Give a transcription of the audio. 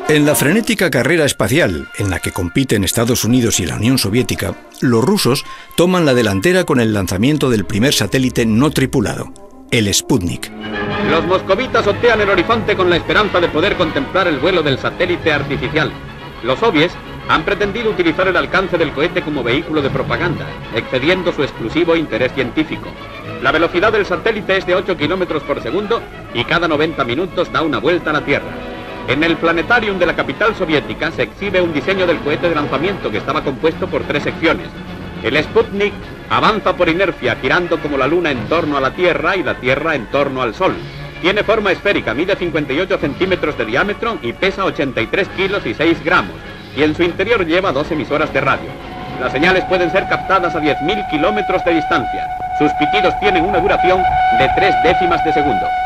En la frenética carrera espacial, en la que compiten Estados Unidos y la Unión Soviética, los rusos toman la delantera con el lanzamiento del primer satélite no tripulado, el Sputnik. Los moscovitas otean el horizonte con la esperanza de poder contemplar el vuelo del satélite artificial. Los soviets han pretendido utilizar el alcance del cohete como vehículo de propaganda, excediendo su exclusivo interés científico. La velocidad del satélite es de 8 kilómetros por segundo y cada 90 minutos da una vuelta a la Tierra. En el planetarium de la capital soviética se exhibe un diseño del cohete de lanzamiento que estaba compuesto por 3 secciones. El Sputnik avanza por inercia, girando como la Luna en torno a la Tierra y la Tierra en torno al Sol. Tiene forma esférica, mide 58 centímetros de diámetro y pesa 83 kilos y 6 gramos. Y en su interior lleva 2 emisoras de radio. Las señales pueden ser captadas a 10.000 kilómetros de distancia. Sus pitidos tienen una duración de 0,3 de segundo.